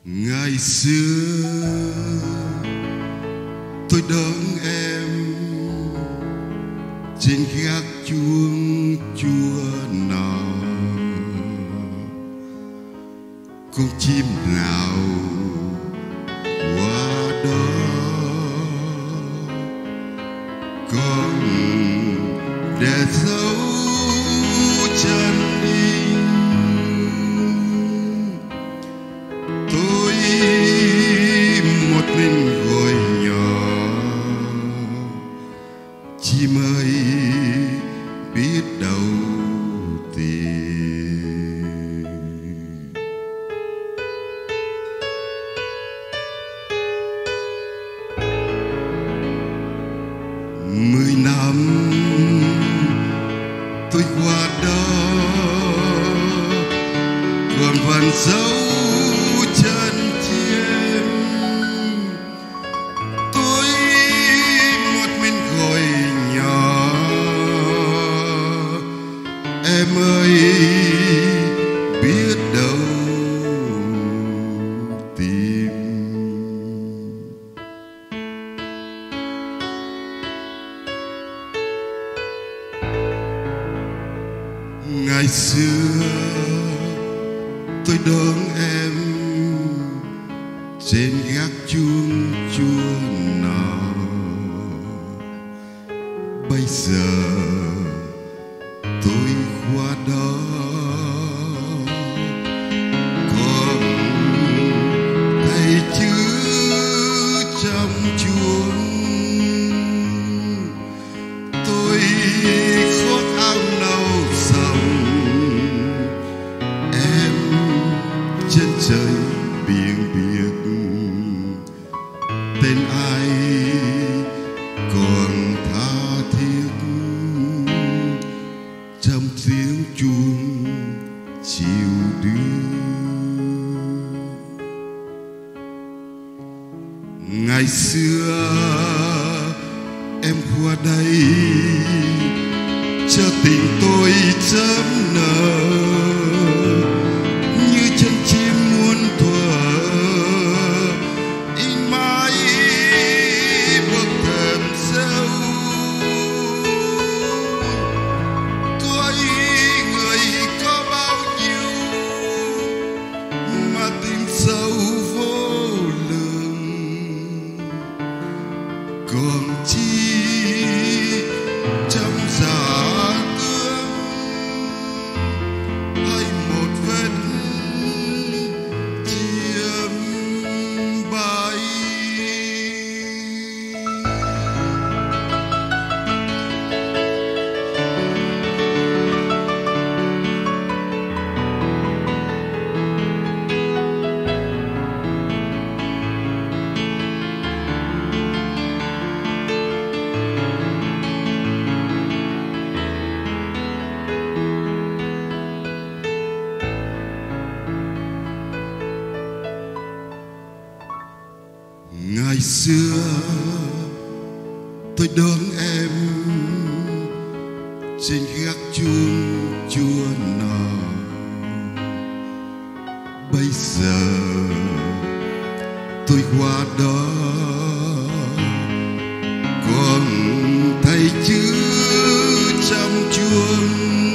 Ngày xưa tôi đón em trên gác chuông chùa nọ, con chim nào qua đó con để dấu chân đi. Tôi một mình ngồi nhỏ, chim ơi biết đâu tìm. 10 năm tôi qua đó còn vẫn dấu chân chim. Tôi một mình ngồi nhỏ, em ơi biết đâu tìm. Ngày xưa tôi đón em trên gác chuông chùa nọ, bây giờ tôi qua đó còn thấy chữ trong chuông. Tôi khoác áo nâu sòng, em chân trời biển biệt, tên ai còn tha thiết trong tiếng chuông chiều đưa. Ngày xưa em qua đây cho tình tôi chớm nở, như chân chim muôn thuở in mãi bước thềm dâu. Tôi người có bao nhiêu mà tình sâu vô lường, còn chi trong giả tương hay một vết chiêm bay. Ngày xưa tôi đón em trên gác chuông chùa nọ, bây giờ tôi qua đó còn thấy chữ trong chuông.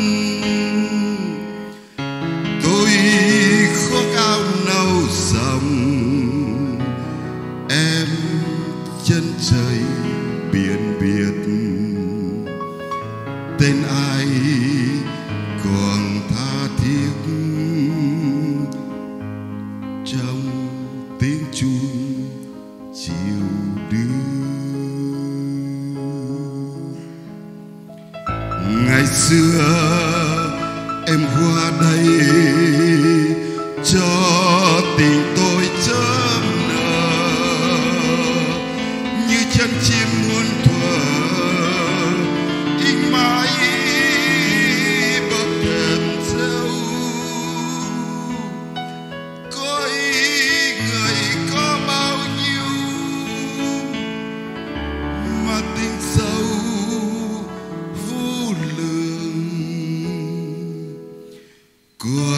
Tôi khoác áo nâu sòng, em chân trời biển biệt, tên ai còn tha thiết trong tiếng chuông chiều đưa. Ngày xưa em qua đây cho tình tôi chớm nở, như chân chim muôn thuở in mãi bậc thềm dâu. Có ý người có bao nhiêu mà tình sâu vô lường,